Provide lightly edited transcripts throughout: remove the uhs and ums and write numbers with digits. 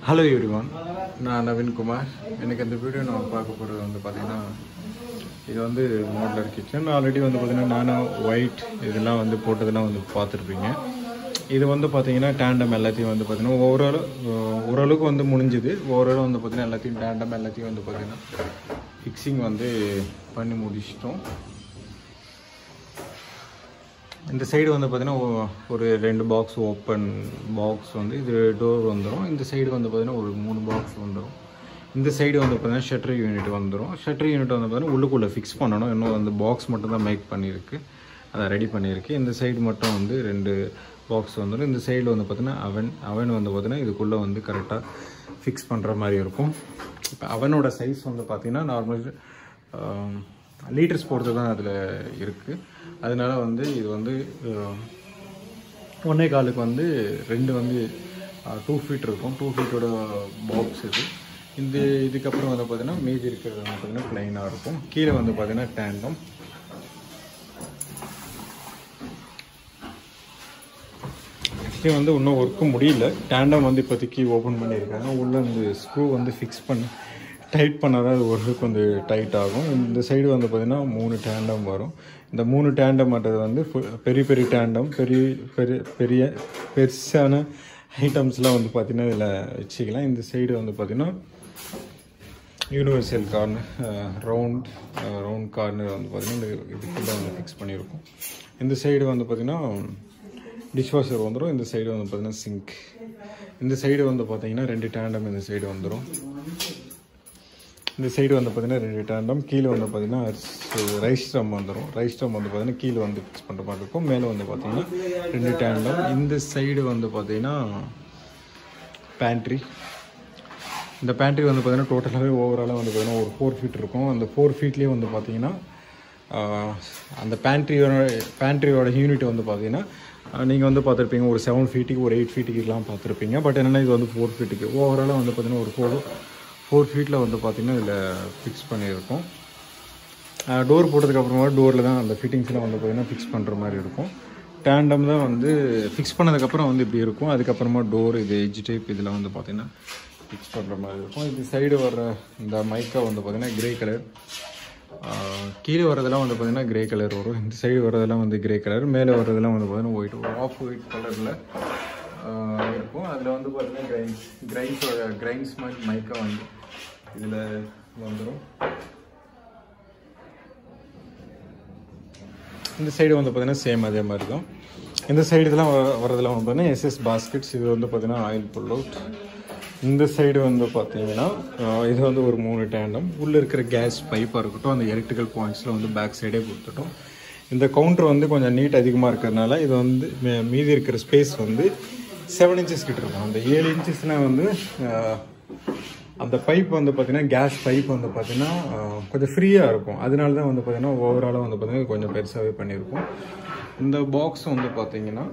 Hello everyone, நான் நவீன் குமார். எனக்கு இந்த வீடியோ நான் பார்க்க போகிறது வந்து பார்த்தீங்கன்னா இது வந்து மாடுலர் கிச்சன். ஆல்ரெடி வந்து பார்த்தீங்கன்னா நானும் ஒயிட் இதெல்லாம் வந்து போட்டதெல்லாம் வந்து பார்த்துருப்பீங்க. இது வந்து பார்த்தீங்கன்னா டேண்டம் எல்லாத்தையும் வந்து பார்த்தீங்கன்னா ஓரளவுக்கு வந்து முடிஞ்சுது. ஓரளவு வந்து பார்த்தீங்கன்னா எல்லாத்தையும் டேண்டம் எல்லாத்தையும் வந்து பார்த்தீங்கன்னா ஃபிக்ஸிங் வந்து பண்ணி முடிச்சிட்டோம். இந்த சைடு வந்து பார்த்தீங்கன்னா ஒரு 2 பாக்ஸ் ஓப்பன் பாக்ஸ் வந்து இது டோர் வந்துடும். இந்த சைடு வந்து பார்த்தீங்கன்னா ஒரு 3 பாக்ஸ் வந்துடும். இந்த சைடு வந்து பார்த்தீங்கன்னா ஷட்டர் யூனிட் வந்துடும். ஷட்டர் யூனிட் வந்து பார்த்தீங்கன்னா உள்ளுக்குள்ளே ஃபிக்ஸ் பண்ணணும். இன்னும் அந்த பாக்ஸ் மட்டும் தான் மேக் பண்ணியிருக்கு, அதை ரெடி பண்ணியிருக்கு. இந்த சைடு மட்டும் வந்து 2 பாக்ஸ் வந்துடும். இந்த சைடில் வந்து பார்த்தீங்கன்னா அவன் வந்து பார்த்தீங்கன்னா இதுக்குள்ளே வந்து கரெக்டாக ஃபிக்ஸ் பண்ணுற மாதிரி இருக்கும். இப்போ அவனோட சைஸ் வந்து பார்த்தீங்கன்னா நார்மல் லீட்டர்ஸ் பொறுத்து தான் அதில் இருக்குது. அதனால வந்து இது வந்து 1.25 வந்து 2 வந்து 2 ஃபீட் இருக்கும். 2 ஃபீட்டோட பாக்ஸ் இது. இதுக்கப்புறம் வந்து பார்த்தீங்கன்னா மீதி இருக்கிறது வந்து பார்த்தீங்கன்னா ப்ளைனாக இருக்கும். கீழே வந்து பார்த்தீங்கன்னா டேண்டம். ஆக்சுவலி வந்து இன்னும் ஒர்க்கு முடியல. டேண்டம் வந்து இப்போதைக்கு ஓப்பன் பண்ணியிருக்காங்க. உள்ளே வந்து ஸ்க்ரூ வந்து ஃபிக்ஸ் பண்ணி டைட் பண்ணால் தான் அது ஓரளவுக்கு வந்து டைட் ஆகும். இந்த சைடு வந்து பார்த்திங்கன்னா 3 டேண்டம் வரும். இந்த 3 டேண்டம்ன்றது வந்து பெரிய டேண்டம், பெருசான ஐட்டம்ஸ்லாம் வந்து பார்த்திங்கன்னா இதில் வச்சுக்கலாம். இந்த சைடு வந்து பார்த்திங்கன்னா யூனிவர்சல் கார்னர், ரவுண்ட் கார்னர் வந்து பார்த்திங்கன்னா இதுக்குள்ளே வந்து ஃபிக்ஸ் பண்ணியிருக்கோம். இந்த சைடு வந்து பார்த்திங்கன்னா டிஷ்வாஷர் வந்துடும். இந்த சைடு வந்து பார்த்திங்கன்னா சிங்க். இந்த சைடு வந்து பார்த்திங்கன்னா 2 டேண்டம் இந்த சைடு வந்துடும். இந்த சைடு வந்து பார்த்தீங்கன்னா 2 டேண்டம். கீழே வந்து பார்த்தீங்கன்னா ரைஸ் ட்ரம் வந்துடும். ரைஸ் ட்ரம் வந்து பார்த்தீங்கன்னா கீழே வந்து ஃபிக்ஸ் பண்ணுற மாதிரி இருக்கும். மேலே வந்து பார்த்தீங்கன்னா 2 டேண்டம். இந்த சைடு வந்து பார்த்தீங்கன்னா பேண்ட்ரி. இந்த பேண்ட்ரி வந்து பார்த்தீங்கன்னா டோட்டலாகவே ஓவராலாக வந்து பார்த்தீங்கன்னா ஒரு 4 ஃபீட் இருக்கும். அந்த 4 ஃபீட்லேயே வந்து பார்த்தீங்கன்னா அந்த பேண்ட்ரியோட யூனிட் வந்து பார்த்தீங்கன்னா நீங்கள் வந்து பார்த்துருப்பீங்க ஒரு 7 ஃபீட்டுக்கு ஒரு 8 ஃபீட்டுக்குலாம் பார்த்துருப்பீங்க. பட் என்னென்னா இது வந்து 4 ஃபீட்டுக்கு ஓவராலாக வந்து பார்த்தீங்கன்னா ஒரு 4 ஃபீட்டில் வந்து பார்த்திங்கன்னா இதில் ஃபிக்ஸ் பண்ணியிருக்கோம். டோர் போட்டதுக்கப்புறமா டோரில் தான் அந்த ஃபிட்டிங்ஸ்லாம் வந்து பார்த்திங்கன்னா ஃபிக்ஸ் பண்ணுற மாதிரி இருக்கும். டேண்டம் தான் வந்து ஃபிக்ஸ் பண்ணதுக்கப்புறம் வந்து இப்படி இருக்கும். அதுக்கப்புறமா டோர் இது எட்ஜ் டைப் இதில் வந்து பார்த்திங்கன்னா ஃபிக்ஸ் பண்ணுற மாதிரி இருக்கும். இது சைடு வர்ற இந்த மைக்கா வந்து பார்த்திங்கன்னா கிரே கலர். கீழே வர்றதெல்லாம் வந்து பார்த்திங்கன்னா கிரே கலர் வரும். இந்த சைடு வர்றதெல்லாம் வந்து கிரே கலர். மேலே வர்றதெல்லாம் வந்து பார்த்திங்கன்னா ஒயிட், ஆஃப் ஒயிட் கலரில் இருக்கும். அதில் வந்து பார்த்திங்கன்னா கிரைன்ஸ் மாதிரி மைக்கா வந்து இதில் வந்துடும். இந்த சைடு வந்து பார்த்திங்கன்னா சேம் அதே மாதிரி தான். இந்த சைடு இதெல்லாம் வரதெல்லாம் வந்து பார்த்திங்கன்னா SS பாஸ்கெட்ஸ். இது வந்து பார்த்திங்கன்னா ஆயில் புல் அவுட். இந்த சைடு வந்து பார்த்திங்கன்னா இது வந்து ஒரு 3 டேண்டம். உள்ளே இருக்கிற கேஸ் பைப்பாக இருக்கட்டும், அந்த எலக்ட்ரிக்கல் பாயிண்ட்ஸில் வந்து பேக் சைடே கொடுத்துட்டோம். இந்த கவுண்டர் வந்து கொஞ்சம் நீட் அதிகமாக இருக்கிறதுனால இது வந்து மீதி இருக்கிற ஸ்பேஸ் வந்து 7 இன்ச்சஸ் கிட்ட இருக்கும். அந்த 7 இன்ச்சஸ்னால் வந்து அந்த பைப் வந்து பார்த்திங்கன்னா கேஸ் பைப் வந்து பார்த்திங்கன்னா கொஞ்சம் ஃப்ரீயாக இருக்கும். அதனால தான் வந்து பார்த்திங்கன்னா ஓவராலாக வந்து பார்த்திங்கன்னா கொஞ்சம் பெருசாகவே பண்ணியிருக்கும். இந்த பாக்ஸ் வந்து பார்த்திங்கன்னா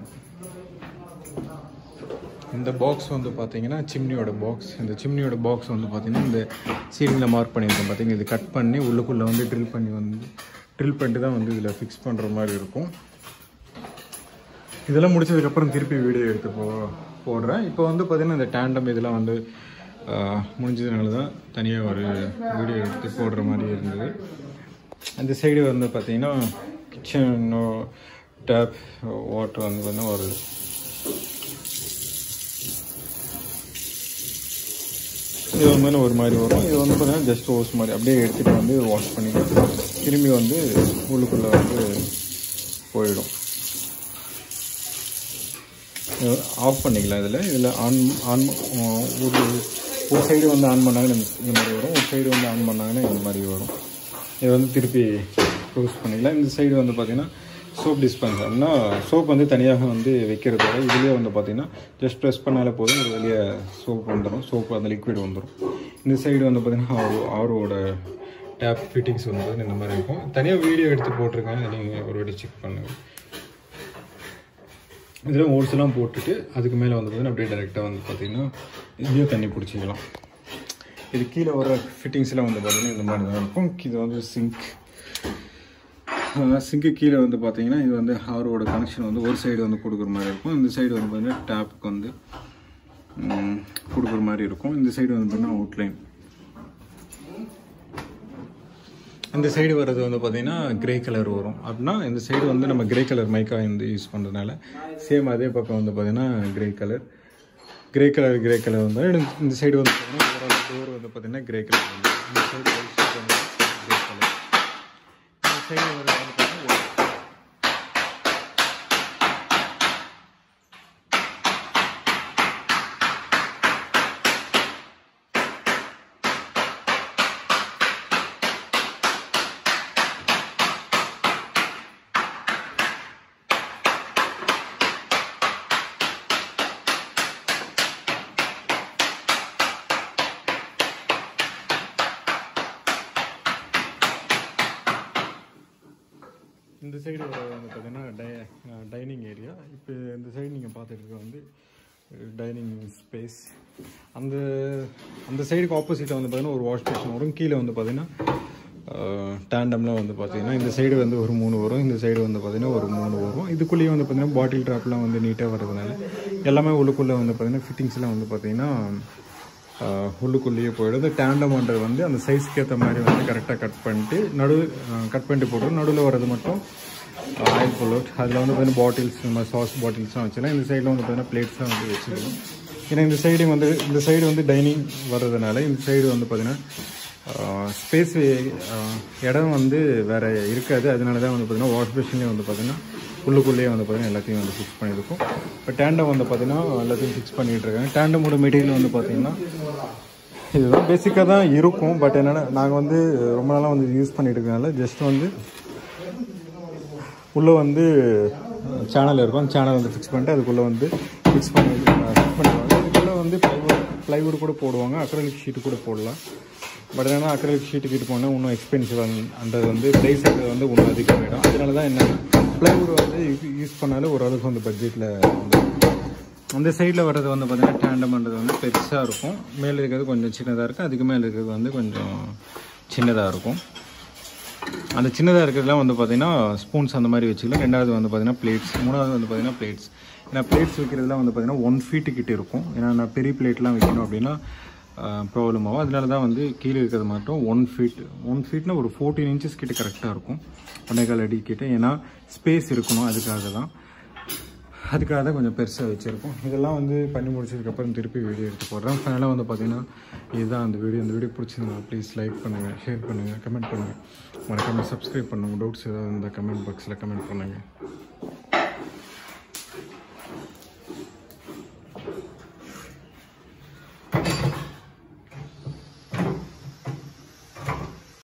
சிம்னியோட பாக்ஸ். இந்த சிம்னியோட பாக்ஸ் வந்து பார்த்திங்கன்னா இந்த சீலிங்கில் மார்க் பண்ணியிருக்கோம் பார்த்திங்கன்னா. இது கட் பண்ணி உள்ளுக்குள்ளே வந்து ட்ரில் பண்ணிட்டு தான் வந்து இதில் ஃபிக்ஸ் பண்ணுற மாதிரி இருக்கும். இதெல்லாம் முடிச்சதுக்கப்புறம் திருப்பி வீடியோ எடுத்து போடுறேன். இப்போ வந்து பார்த்திங்கன்னா இந்த டேண்டம் இதெல்லாம் வந்து முடிஞ்சதுனால தான் தனியாக ஒரு வீடியோ எடுத்து போடுற மாதிரி இருந்தது. அந்த சைடு வந்து பார்த்திங்கன்னா கிச்சன் டேப் வாட்டர் வந்து பார்த்திங்கன்னா ஒரு இது வந்து ஒரு மாதிரி வரும். இது வந்து பார்த்திங்கன்னா ஜஸ்ட் ஓஸ் மாதிரி அப்படியே எடுத்துகிட்டு வந்து வாஷ் பண்ணிக்கலாம். திரும்பி வந்து உள்ளுக்குள்ளே வந்து போயிடும். ஆஃப் பண்ணிக்கலாம். இதில் ஒரு சைடு வந்து ஆன் பண்ணாங்கன்னா இந்த மாதிரி வரும், ஒரு சைடு வந்து ஆன் பண்ணாங்கன்னா இந்த மாதிரி வரும். இதை வந்து திருப்பி க்ளோஸ் பண்ணிக்கலாம். இந்த சைடு வந்து பார்த்திங்கன்னா சோப் டிஸ்பென்சர்னா சோப் வந்து தனியாக வந்து வைக்கிறதோட இதுலேயே வந்து பார்த்திங்கன்னா ஜஸ்ட் ப்ரெஸ் பண்ணாலே போதும், ஒரு வெளியே சோப் வந்துடும். சோப்பு அந்த லிக்விட் வந்துடும். இந்த சைடு வந்து பார்த்திங்கன்னா ஆரோட டேப் ஃபிட்டிங்ஸ் வந்து இந்த மாதிரி இருக்கும். தனியாக வீடியோ எடுத்து போட்டிருக்கேன், நீங்கள் ஒரு வாட்டி செக் பண்ணுங்கள். இதில் ஓட்ஸ்லாம் போட்டுட்டு அதுக்கு மேலே வந்து பார்த்திங்கன்னா அப்படியே டைரெக்டாக வந்து பார்த்திங்கன்னா இதுலேயும் தண்ணி பிடிச்சிக்கலாம். இது கீழே வர ஃபிட்டிங்ஸ்லாம் வந்து பார்த்திங்கன்னா இந்த மாதிரி தான் இருக்கும். இது வந்து சிங்க்கு கீழே வந்து பார்த்தீங்கன்னா இது வந்து ஹாரோட கனெக்ஷன் வந்து ஒரு சைடு வந்து கொடுக்குற மாதிரி இருக்கும். இந்த சைடு வந்து பார்த்தீங்கன்னா டேப்புக்கு வந்து கொடுக்குற மாதிரி இருக்கும். இந்த சைடு வந்து பார்த்தீங்கன்னா அவுட்லைன். இந்த சைடு வர்றது வந்து பார்த்தீங்கன்னா கிரே கலர் வரும். அப்படின்னா இந்த சைடு வந்து நம்ம கிரே கலர் மைக்கா வந்து யூஸ் பண்ணுறதுனால சேம் அதே பக்கம் வந்து பார்த்தீங்கன்னா கிரே கலர் வந்து இந்த சைடு வந்து பார்த்தீங்கன்னா டோர் வந்து பார்த்தீங்கன்னா கிரே கலர் வந்து இந்த சைடு கிரே கலர். இந்த சைடு வந்து பார்த்தீங்கன்னா இந்த சைடு வந்து பார்த்தீங்கன்னா டைனிங் ஏரியா. இப்போ இந்த சைடு நீங்கள் பார்த்துட்டு இருக்க வந்து டைனிங் ஸ்பேஸ். அந்த சைடுக்கு ஆப்போசிட்டில் வந்து பார்த்தீங்கன்னா ஒரு வாஷ் பேஷன் வரும். கீழே வந்து பார்த்தீங்கன்னா டேண்டம்லாம் வந்து பார்த்தீங்கன்னா இந்த சைடு வந்து ஒரு 3 வரும், இந்த சைடு வந்து பார்த்தீங்கன்னா ஒரு 3 வரும். இதுக்குள்ளேயே வந்து பார்த்தீங்கன்னா பாட்டில் ட்ராப்லாம் வந்து நீட்டாக வர்றதுனால எல்லாமே உள்ளுக்குள்ளே வந்து பார்த்தீங்கன்னா ஃபிட்டிங்ஸ்லாம் வந்து பார்த்தீங்கன்னா உள்ளுக்குள்ளேயே போயிடுது. டேண்டம்ன்றது வந்து அந்த சைஸ்க்கு ஏற்ற மாதிரி வந்து கரெக்டாக கட் பண்ணிட்டு போடுறோம். நடுவில் வர்றது மட்டும் ஆயில் புல்லோட். அதில் வந்து பார்த்தீங்கன்னா பாட்டில்ஸ், இந்த மாதிரி சாஸ் பாட்டில்ஸ்லாம் வச்சுக்கலாம். இந்த சைடில் வந்து பார்த்தீங்கன்னா பிளேட்ஸ்லாம் வந்து வச்சுக்கலாம். ஏன்னா இந்த சைடு வந்து டைனிங் வர்றதுனால இந்த சைடு வந்து பார்த்தீங்கன்னா ஸ்பேஸ் இடம் வந்து வேறு இருக்காது. அதனால தான் வந்து பார்த்தீங்கன்னா வாஷ் பேஷன்லேயே வந்து பார்த்தீங்கன்னா உள்ளுக்குள்ளேயே வந்து பார்த்தீங்கன்னா எல்லாத்தையும் வந்து ஃபிக்ஸ் பண்ணியிருக்கோம். இப்போ டேண்டம் வந்து பார்த்தீங்கன்னா எல்லாத்தையும் ஃபிக்ஸ் பண்ணிகிட்டு இருக்காங்க. டேண்டமோட மெட்டீரியல் வந்து பார்த்தீங்கன்னா இதுதான் பேசிக்காக தான் இருக்கும். பட் என்னென்னா நாங்கள் வந்து ரொம்ப நாளாக வந்து யூஸ் பண்ணிட்டு இருக்கனால ஜஸ்ட் வந்து உள்ளே வந்து சேனல் இருக்கும். அந்த சேனல் வந்து ஃபிக்ஸ் பண்ணிட்டு அதுக்குள்ளே வந்து ஃபிக்ஸ் பண்ணிடுவாங்க. இதுக்குள்ளே வந்து ப்ளைவுட் கூட போடுவாங்க, அக்ரலிக் ஷீட்டு கூட போடலாம். பட் என்னென்னா அக்ரலிக் ஷீட்டு கிட்ட போனால் இன்னும் எக்ஸ்பென்சிவ் அந்த வந்து ப்ரைஸ் வந்து இன்னும் அதிகமாகிடும். அதனால தான் என்னென்னா ப்ளைவுட் வந்து யூஸ் பண்ணாலும் ஓரளவுக்கு வந்து பட்ஜெட்டில் வந்து. அந்த சைடில் வர்றது வந்து பார்த்தீங்கன்னா டேண்டம்ன்றது வந்து பெருசாக இருக்கும். மேலே இருக்கிறது கொஞ்சம் சின்னதாக இருக்கும், அதுக்கு மேலே இருக்கிறது வந்து கொஞ்சம் சின்னதாக இருக்கும். அந்த சின்னதாக இருக்கிறதுலாம் வந்து பார்த்தீங்கன்னா ஸ்பூன்ஸ் அந்த மாதிரி வச்சுக்கலாம். ரெண்டாவது வந்து பார்த்தீங்கன்னா பிளேட்ஸ், மூணாவது வந்து பார்த்தீங்கன்னா பிளேட்ஸ். ஏன்னா பிளேட்ஸ் வைக்கிறதுலாம் வந்து பார்த்தீங்கன்னா 1 feet கிட்ட இருக்கும். ஏன்னா நான் பெரிய பிளேட்லாம் வைக்கணும் அப்படின்னா ப்ராப்ளம் ஆகும். அதனால தான் வந்து கீழே இருக்கிறது மட்டும் 1 feetனா ஒரு 14 inches கிட்ட கரெக்டாக இருக்கும், 1.25 அடி கிட்ட. ஏன்னா ஸ்பேஸ் இருக்கணும், அதுக்காக தான் கொஞ்சம் பெருசாக வச்சுருக்கோம். இதெல்லாம் வந்து பண்ணி முடிச்சதுக்கப்புறம் திருப்பி வீடியோ எடுத்து போடுறேன். ஃபைனலாக வந்து பார்த்தீங்கன்னா இதுதான் அந்த வீடியோ பிடிச்சிருந்தா ப்ளீஸ் லைக் பண்ணுங்கள், ஷேர் பண்ணுங்கள், கமெண்ட் பண்ணுங்கள், மறக்காமல் சப்ஸ்கிரைப் பண்ணுங்கள். டவுட்ஸ் ஏதாவது இருந்தால் கமெண்ட் பாக்ஸில் கமெண்ட் பண்ணுங்கள்.